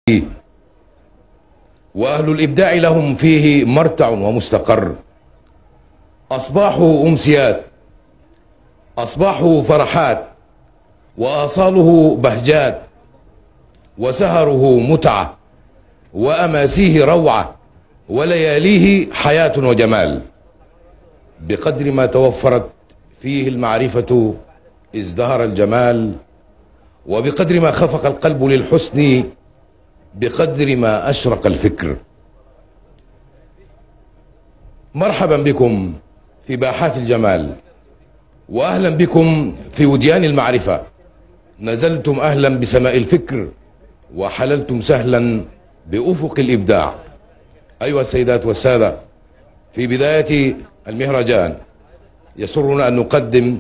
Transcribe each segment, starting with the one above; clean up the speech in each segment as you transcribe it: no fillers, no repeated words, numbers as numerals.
فيه، وأهل الإبداع لهم فيه مرتع ومستقر. أصباحه أمسيات، أصباحه فرحات، وآصاله بهجات، وسهره متعة، وأماسيه روعة، ولياليه حياة وجمال. بقدر ما توفرت فيه المعرفة ازدهر الجمال، وبقدر ما خفق القلب للحسن بقدر ما أشرق الفكر. مرحبا بكم في باحات الجمال، وأهلا بكم في وديان المعرفة. نزلتم أهلا بسماء الفكر، وحللتم سهلا بأفق الإبداع. أيها السيدات والسادة، في بداية المهرجان يسرنا أن نقدم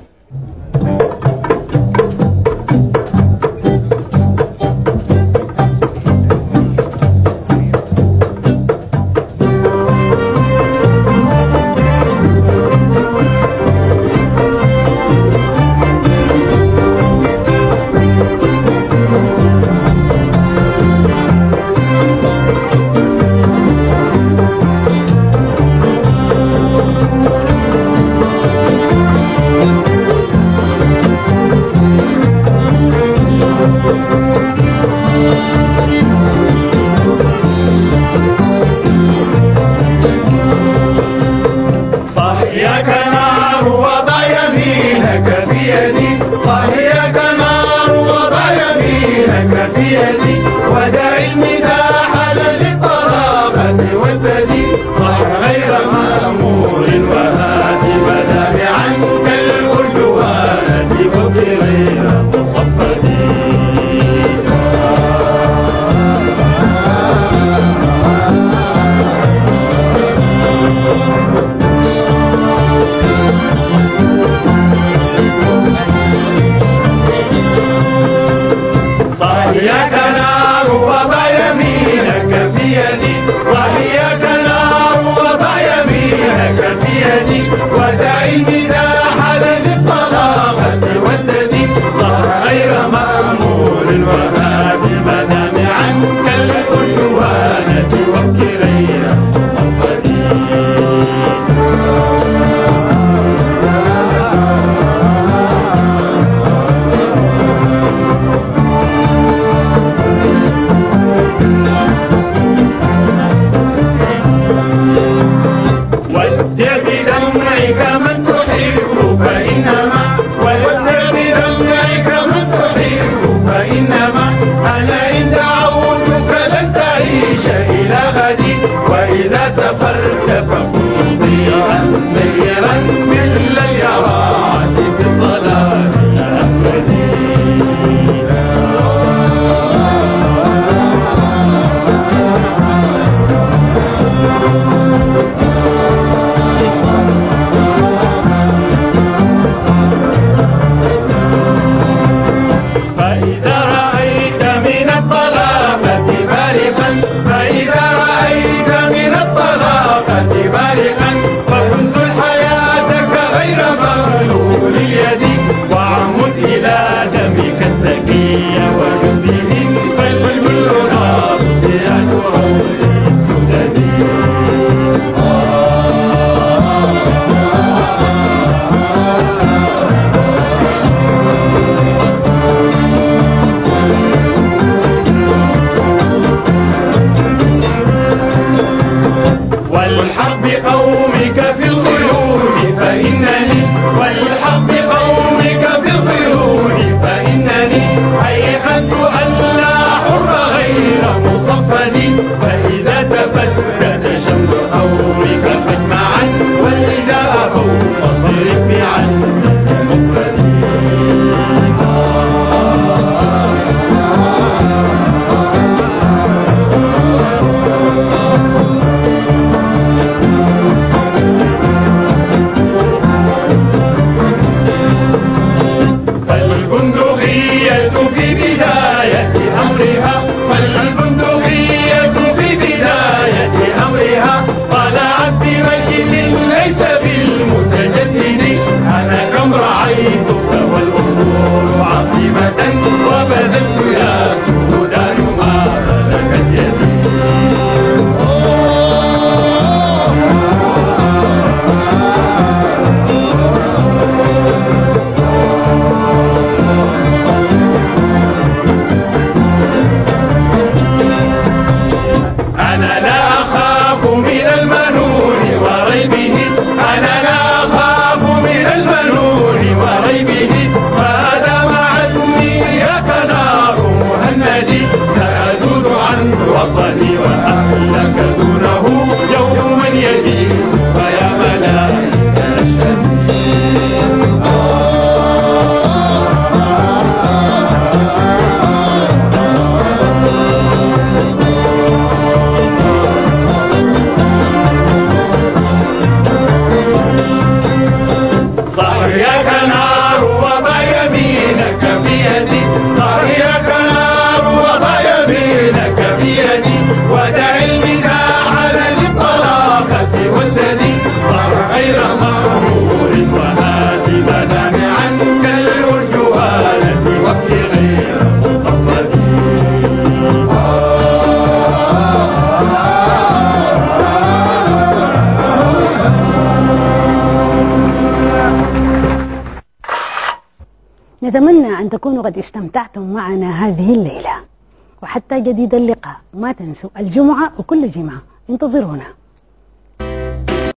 ودع المداح للطرابة والبدي صح غير مأمور وهات مدامعا كالأرجوانة وابق غير مصفد. صحيك نار وضع يمينك في يدي، صحيك نار وضع يمينك في يدي، ودع المداح للطلاقة والددي صار غير مأمور وهاب مدامعا كالألوانة وابك غير مصفد. فإنما أنا إن دعوت الوطن وأهلك دونه يوما يدين فيا ملائكة الشهيد. صحيك نار وضع يمينك بيدي، صحيك نار وضع يمينك بيدي، ودع المزاح للطلاقة والذي صار غير مغرور وهات منام عنك الأرجوانة وابكي غير مصمد. نتمنى أن تكونوا قد استمتعتم معنا هذه الليلة، وحتى جديد اللقاء ما تنسوا الجمعة وكل جمعة انتظرونا.